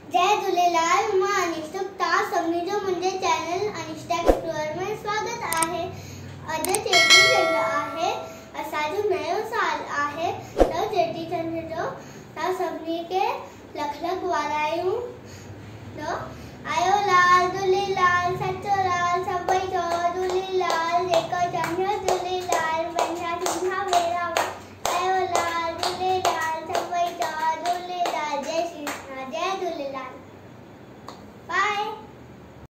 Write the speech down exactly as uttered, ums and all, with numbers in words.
जय झूलेलाल। मां अनिष्टा, तव्हां सभिनी जो मुंहिंजे चैनल अनिष्टा एक्सप्लोरर में स्वागत आहे। अॼु चेटीचंड आहे, असांजो नयो साल आहे, त चेटीचंड जो तव्हां सभिनी खे लख लख वाधायूं।